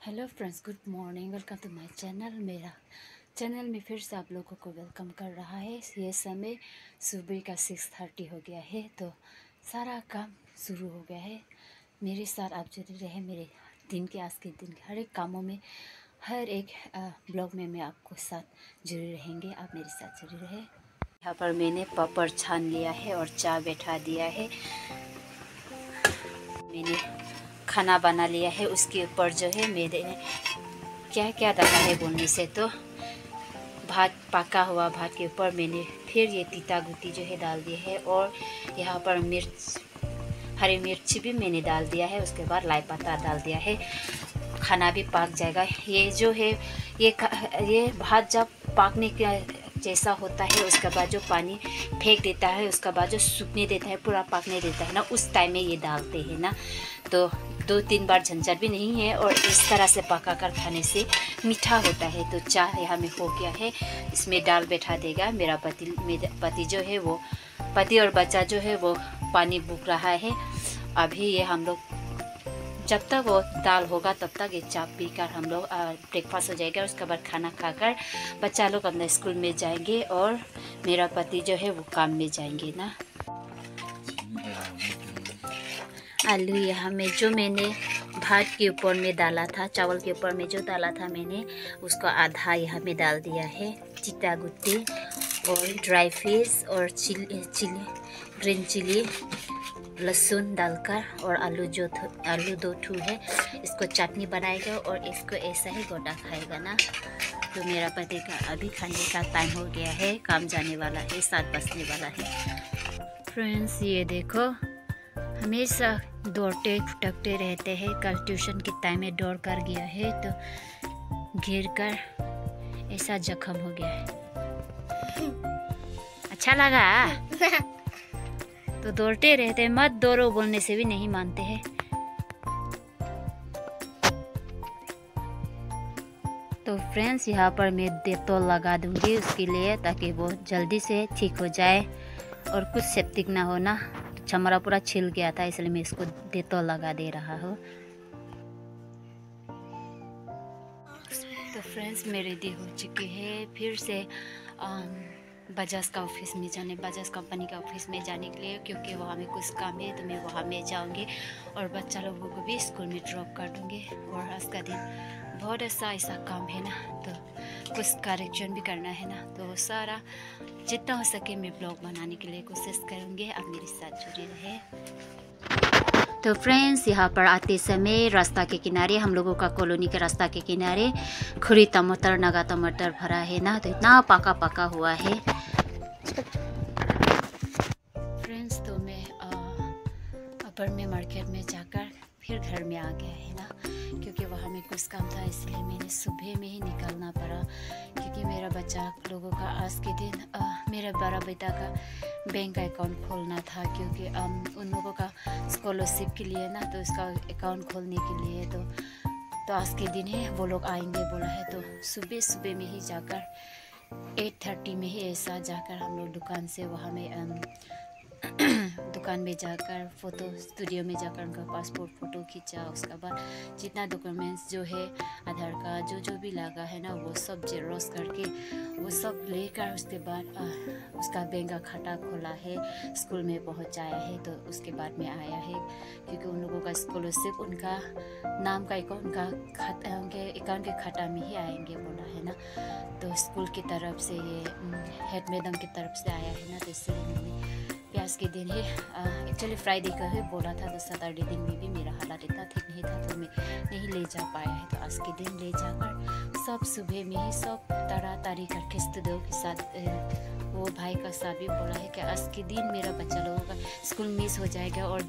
Hello friends, good morning. Welcome to my channel. मेरा channel में फिर से आप लोगों को वेलकम कर रहा है। ये समय सुबह का 6:30 हो गया है, तो सारा काम शुरू हो गया है। मेरे साथ आप जुड़े रहे मेरे दिन के, आज के दिन के हर एक कामों में, हर एक ब्लॉग में मैं आपको साथ जुड़े रहेंगे। आप मेरे साथ जुड़े रहे। यहाँ पर मैंने पापड़ छान लिया है और चाय बैठा दिया है। मैंने खाना बना लिया है। उसके ऊपर जो है मेरे क्या क्या डाला है बोलने से तो भात, पका हुआ भात के ऊपर मैंने फिर ये तीता गुटी जो है डाल दिया है, और यहाँ पर मिर्च, हरी मिर्ची भी मैंने डाल दिया है। उसके बाद लाई पत्ता डाल दिया है। खाना भी पक जाएगा। ये जो है ये भात जब पकने के जैसा होता है, उसके बाद जो पानी फेंक देता है, उसके बाद जो सूखने देता है, पूरा पकने देता है ना, उस टाइम में ये डालते हैं ना, तो 2-3 बार झंझट भी नहीं है। और इस तरह से पका कर खाने से मीठा होता है। तो चाय यहाँ में हो गया है, इसमें दाल बैठा देगा। मेरा पति जो है वो, पति और बच्चा जो है वो पानी बूक रहा है। अभी ये हम लोग जब तक वो दाल होगा तब तक ये चाय पीकर हम लोग ब्रेकफास्ट हो जाएगा। उसके बाद खाना खाकर बच्चा लोग अपने स्कूल में जाएंगे और मेरा पति जो है वो काम में जाएंगे ना। आलू यहाँ में जो मैंने भात के ऊपर में डाला था, चावल के ऊपर में जो डाला था मैंने, उसका आधा यहाँ में डाल दिया है। चिट्टा गुट्टी और ड्राई फिश और चिली ग्रीन चिली, लहसुन डालकर, और आलू 2 ठू है, इसको चटनी बनाएगा और इसको ऐसा ही गोटा खाएगा ना। तो मेरा पति का अभी खाने का टाइम हो गया है, काम जाने वाला है, 7 बजने वाला है। फ्रेंड्स ये देखो, हमेशा दौड़ते फुटकते रहते हैं। कल ट्यूशन के टाइम में दौड़ कर गया है तो गिर कर ऐसा जख्म हो गया है। अच्छा लगा? तो दौड़ते रहते, मत दौड़ो बोलने से भी नहीं मानते हैं। तो फ्रेंड्स यहाँ पर मैं डेटॉल लगा दूंगी उसके लिए, ताकि वो जल्दी से ठीक हो जाए और कुछ सेप्टिक ना हो ना। चमड़ा पूरा छिल गया था, इसलिए मैं इसको डेटॉल लगा दे रहा हूँ। तो फ्रेंड्स मैं रेडी हो चुकी है फिर से बजाज का ऑफिस में जाने, बजाज कंपनी का ऑफिस में जाने के लिए, क्योंकि वहाँ में कुछ काम है तो मैं वहाँ में जाऊँगी और बच्चा लोगों को भी स्कूल में ड्रॉप कर दूँगी। और आज का दिन बहुत ऐसा काम है ना, तो कुछ करेक्शन भी करना है ना, तो सारा जितना हो सके मैं ब्लॉग बनाने के लिए कोशिश करूँगी। आप मेरे साथ जुड़े रहे। तो फ्रेंड्स यहाँ पर आते समय रास्ता के किनारे, हम लोगों का कॉलोनी के रास्ता के किनारे खुरी टमाटर, नगा टमाटर भरा है ना, तो इतना पका हुआ है। फ्रेंड्स तो मैं अपर में मार्केट में जाकर फिर घर में आ गया है ना, क्योंकि वहाँ में कुछ काम था, इसलिए मैंने सुबह में ही निकलना पड़ा। क्योंकि मेरा बच्चा लोगों का आज के दिन मेरा बड़ा बेटा का बैंक का अकाउंट खोलना था, क्योंकि उन लोगों का स्कॉलरशिप के लिए ना, तो इसका अकाउंट खोलने के लिए तो आज के दिन है वो लोग आएंगे बोला है। तो सुबह में ही जाकर 8:30 में ही ऐसा जाकर हम लोग दुकान से वहाँ में दुकान में जाकर फ़ोटो स्टूडियो में जाकर उनका पासपोर्ट फ़ोटो खींचा। उसके बाद जितना डॉक्यूमेंट्स जो है, आधार कार्ड जो भी लगा है ना, वो सब जेरोक्स करके वो सब लेकर उसके बाद उसका बैंक का खाता खोला है, स्कूल में पहुंचाया है। तो उसके बाद में आया है, क्योंकि उन लोगों का स्कॉलरशिप उनका नाम का उनके अकाउंट के खाता में ही आएंगे बोला है ना। तो स्कूल की तरफ से ये हेड मैडम की तरफ से आया है ना, तो इसलिए मैंने आज के दिन ही एक्चुअली फ्राइडे का ही बोला था, तो सैटरडे दिन में भी मेरा हालत इतना ठीक नहीं था, तो मैं नहीं ले जा पाया है। तो आज के दिन ले जाकर सब सुबह में ही सब तारी करके स्टूडियो के साथ वो भाई का साथ भी बोला है कि आज के दिन मेरा बच्चा लोगों का स्कूल मिस हो जाएगा और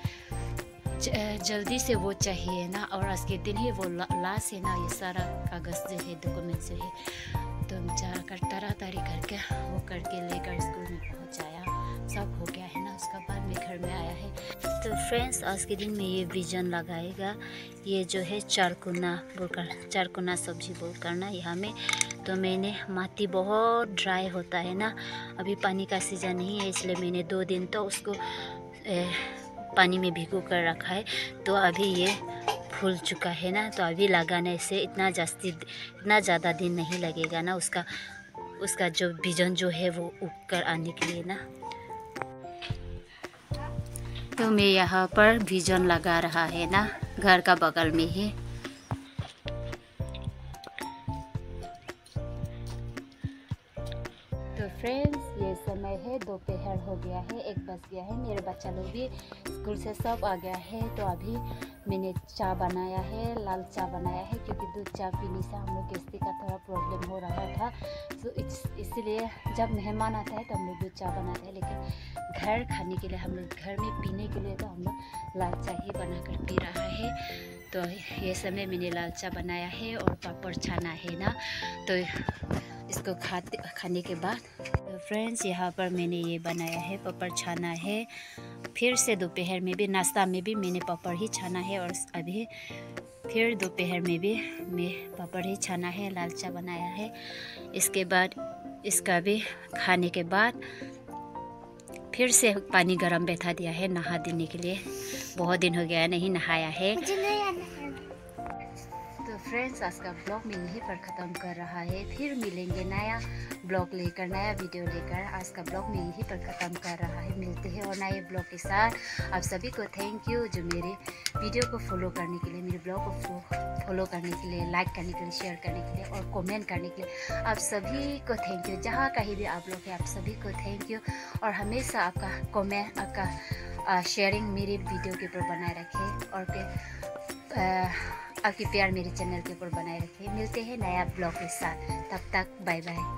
जल्दी से वो चाहिए ना, और आज के दिन ही वो लास्ट है ना, ये सारा कागज़ जो है, डॉक्यूमेंट जो है, तो जाकर तारी करके वो करके लेकर स्कूल में पहुँचाया। सब हो गया है ना, उसका बाद में घर में आया है। तो फ्रेंड्स आज के दिन में ये विजन लगाएगा, ये जो है चारकोना सब्जी बोलकर ना यहाँ में। तो मैंने माटी बहुत ड्राई होता है ना, अभी पानी का सीज़न नहीं है, इसलिए मैंने 2 दिन तो उसको पानी में भिगो कर रखा है। तो अभी ये फूल चुका है ना, तो अभी लगाने से इतना ज़्यादा दिन नहीं लगेगा ना, उसका जो बीजन जो है वो उग कर आने के लिए ना। तो मैं यहाँ पर बीजन लगा रहा है ना, घर का बगल में ही। तो फ्रेंड्स, ये समय है, दोपहर हो गया है, 1 बज गया है। मेरे बच्चा लोग भी स्कूल से सब आ गया है। तो अभी मैंने चाय बनाया है, लाल चाय बनाया है, क्योंकि दूध चाय पीने से हम लोग गैस्ट्रिक का थोड़ा प्रॉब्लम हो रहा था। तो इसीलिए जब मेहमान आता है तो हम लोग दूध चाय बनाते हैं, लेकिन घर खाने के लिए, हम लोग घर में पीने के लिए तो हम लोग लाल चाय ही बना कर पी रहा है। तो ये समय मैंने लाल चाय बनाया है और पापड़ छाना है ना, तो इसको खाने के बाद फ्रेंड्स, यहाँ पर मैंने ये बनाया है, पापड़ छाना है। फिर से दोपहर में भी नाश्ता में भी मैंने पापड़ ही छाना है, और अभी फिर दोपहर में भी मैं पापड़ ही छाना है, लाल चाय बनाया है। इसके बाद इसका भी खाने के बाद फिर से पानी गर्म बैठा दिया है नहा देने के लिए। बहुत दिन हो गया नहीं नहाया है। तो फ्रेंड्स, आज का ब्लॉग मैं यहीं पर ख़त्म कर रहा है। फिर मिलेंगे नया ब्लॉग लेकर, नया वीडियो लेकर। आज का ब्लॉग मैं यहीं पर ख़त्म कर रहा है। मिलते हैं और नए ब्लॉग के साथ। आप सभी को थैंक यू जो मेरे वीडियो को फॉलो करने के लिए, मेरे ब्लॉग को फॉलो करने के लिए, लाइक करने के लिए, शेयर करने के लिए और कमेंट करने के लिए। आप सभी को थैंक यू। जहाँ कहीं भी आप लोग हैं, आप सभी को थैंक यू। और हमेशा आपका कमेंट, आपका शेयरिंग मेरे वीडियो के ऊपर बनाए रखें, और आपकी प्यार मेरे चैनल के ऊपर बनाए रखें। मिलते हैं नया ब्लॉग के साथ। तब तक बाय बाय।